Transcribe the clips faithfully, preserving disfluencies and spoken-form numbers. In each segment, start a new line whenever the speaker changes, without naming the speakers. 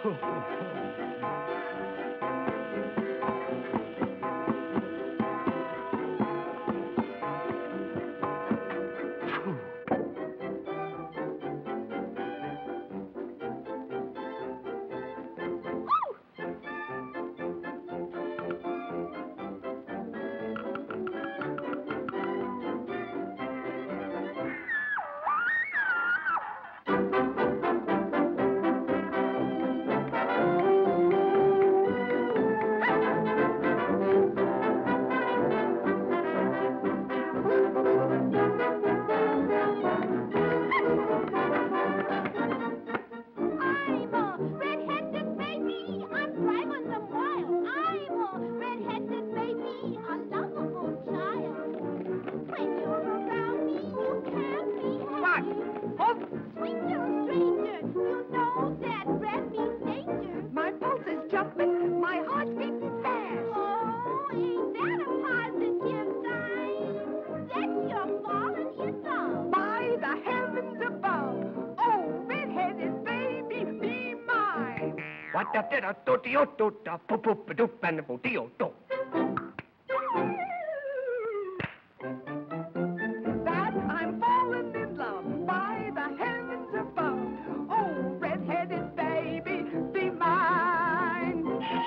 That I'm falling in love by the heavens above. Oh, red-headed baby, be mine.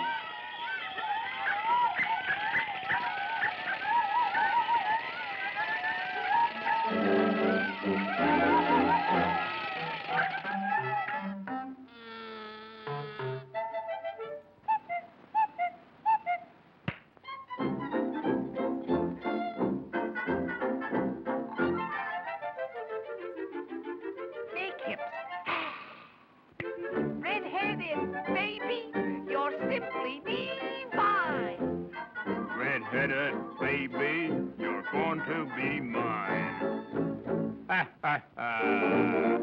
Red-headed baby, you're simply divine.
Red-headed baby, you're going to be mine. Ha ha ha.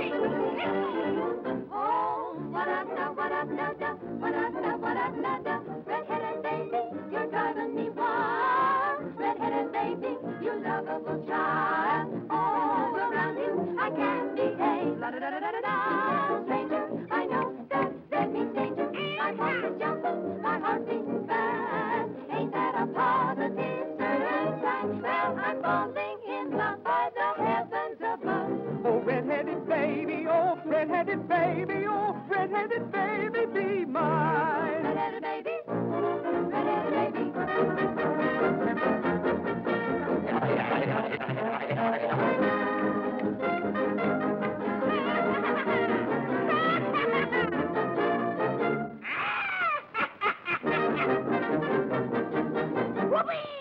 Oh, what-a-da, what-a-da-da, what-a-da, what-a-da-da. Red-headed baby, you're driving me wild. Red-headed baby, you lovable child. All around you, I can't behave. La-da-da-da-da-da. Stranger, I know that that means danger. My heart is jumping, my heart beating fast. Ain't that a positive certain sign? Well, I'm falling in love by the heavens above.
Oh, red-headed baby, oh, red-headed baby, oh, red-headed baby, be mine.
Red-headed baby, red-headed baby.
Whoopee!